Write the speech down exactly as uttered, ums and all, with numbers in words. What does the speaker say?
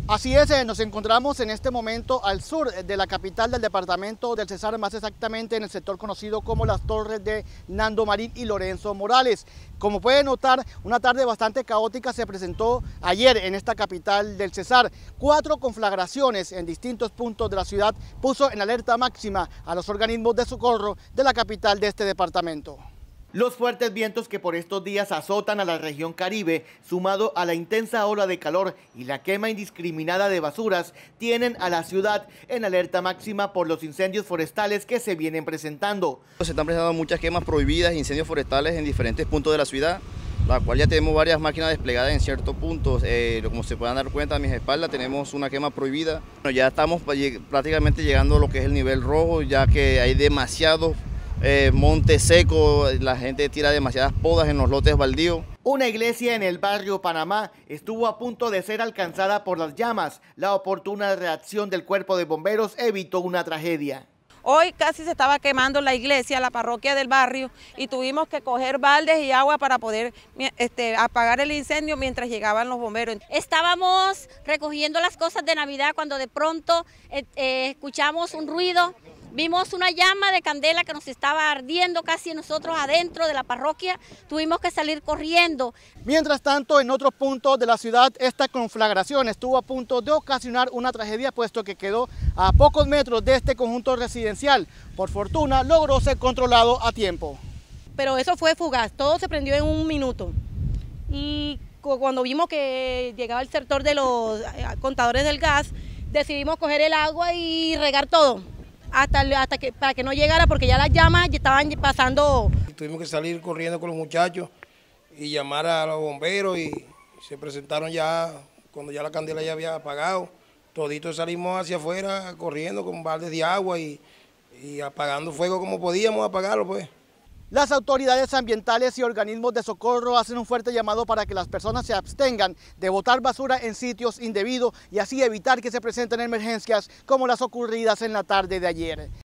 Así es, eh, nos encontramos en este momento al sur de la capital del departamento del Cesar, más exactamente en el sector conocido como las Torres de Nando Marín y Lorenzo Morales. Como pueden notar, una tarde bastante caótica se presentó ayer en esta capital del Cesar. Cuatro conflagraciones en distintos puntos de la ciudad puso en alerta máxima a los organismos de socorro de la capital de este departamento. Los fuertes vientos que por estos días azotan a la región Caribe, sumado a la intensa ola de calor y la quema indiscriminada de basuras, tienen a la ciudad en alerta máxima por los incendios forestales que se vienen presentando. Se están presentando muchas quemas prohibidas e incendios forestales en diferentes puntos de la ciudad, la cual ya tenemos varias máquinas desplegadas en ciertos puntos. Eh, como se puedan dar cuenta a mis espaldas, tenemos una quema prohibida. Bueno, ya estamos prácticamente llegando a lo que es el nivel rojo, ya que hay demasiados Eh, monte seco, la gente tira demasiadas podas en los lotes baldíos. Una iglesia en el barrio Panamá estuvo a punto de ser alcanzada por las llamas. La oportuna reacción del cuerpo de bomberos evitó una tragedia. Hoy casi se estaba quemando la iglesia, la parroquia del barrio, y tuvimos que coger baldes y agua para poder este, apagar el incendio mientras llegaban los bomberos. Estábamos recogiendo las cosas de Navidad cuando de pronto eh, eh, escuchamos un ruido. Vimos una llama de candela que nos estaba ardiendo casi nosotros adentro de la parroquia, tuvimos que salir corriendo. Mientras tanto, en otros puntos de la ciudad, esta conflagración estuvo a punto de ocasionar una tragedia, puesto que quedó a pocos metros de este conjunto residencial. Por fortuna, logró ser controlado a tiempo. Pero eso fue fugaz, todo se prendió en un minuto. Y cuando vimos que llegaba el sector de los contadores del gas, decidimos coger el agua y regar todo. Hasta, hasta que, para que no llegara, porque ya las llamas ya estaban pasando. Tuvimos que salir corriendo con los muchachos y llamar a los bomberos y se presentaron ya, cuando ya la candela ya había apagado, toditos salimos hacia afuera corriendo con baldes de agua y, y apagando fuego como podíamos apagarlo pues. Las autoridades ambientales y organismos de socorro hacen un fuerte llamado para que las personas se abstengan de botar basura en sitios indebidos y así evitar que se presenten emergencias como las ocurridas en la tarde de ayer.